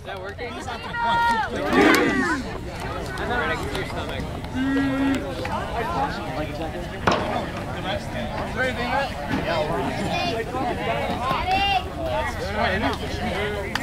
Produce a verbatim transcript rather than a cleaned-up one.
that working? I thought I could see your stomach. Yeah.